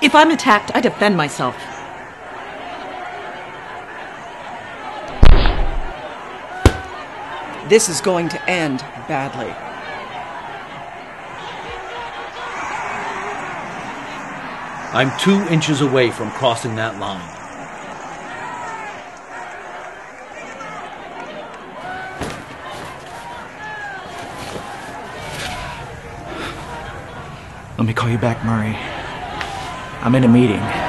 If I'm attacked, I defend myself. This is going to end badly. I'm 2 inches away from crossing that line. Let me call you back, Murray. I'm in a meeting.